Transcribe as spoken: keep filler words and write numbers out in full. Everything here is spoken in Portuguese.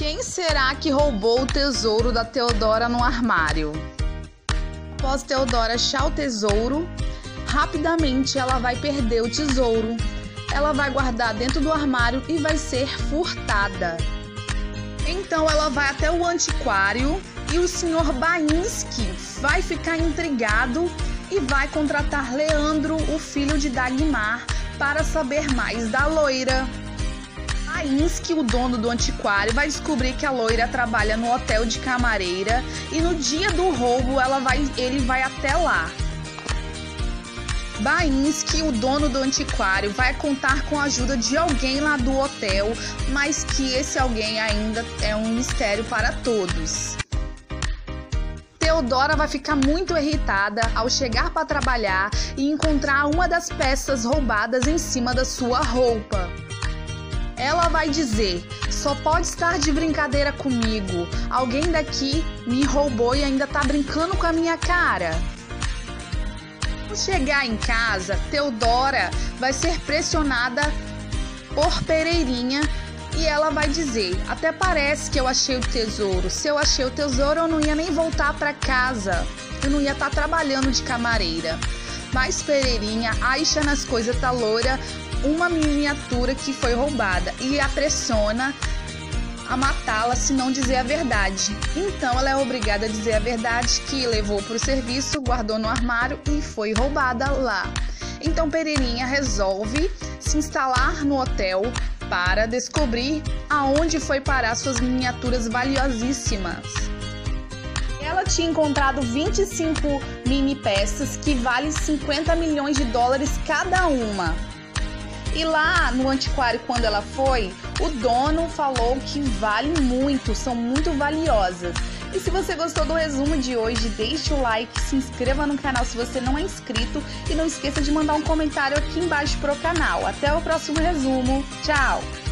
Quem será que roubou o tesouro da Teodora no armário? Após Teodora achar o tesouro, rapidamente ela vai perder o tesouro. Ela vai guardar dentro do armário e vai ser furtada. Então ela vai até o antiquário e o senhor Bainski vai ficar intrigado e vai contratar Leandro, o filho de Dagmar, para saber mais da loira. Bainski, o dono do antiquário, vai descobrir que a loira trabalha no hotel de camareira e no dia do roubo ela vai, ele vai até lá. Bainski, o dono do antiquário, vai contar com a ajuda de alguém lá do hotel, mas que esse alguém ainda é um mistério para todos. Teodora vai ficar muito irritada ao chegar para trabalhar e encontrar uma das peças roubadas em cima da sua roupa. Ela vai dizer: só pode estar de brincadeira comigo. Alguém daqui me roubou e ainda tá brincando com a minha cara. Ao chegar em casa, Teodora vai ser pressionada por Pereirinha e ela vai dizer: até parece que eu achei o tesouro. Se eu achei o tesouro, eu não ia nem voltar para casa. Eu não ia estar trabalhando de camareira. Mas Pereirinha acha nas coisas da loira uma miniatura que foi roubada e a pressiona a matá-la se não dizer a verdade. Então ela é obrigada a dizer a verdade, que levou para o serviço, guardou no armário e foi roubada lá. Então Pereirinha resolve se instalar no hotel para descobrir aonde foi parar suas miniaturas valiosíssimas. Ela tinha encontrado vinte e cinco mini peças que valem cinquenta milhões de dólares cada uma. E lá no antiquário, quando ela foi, o dono falou que vale muito, são muito valiosas. E se você gostou do resumo de hoje, deixe o like, se inscreva no canal se você não é inscrito e não esqueça de mandar um comentário aqui embaixo pro canal. Até o próximo resumo. Tchau!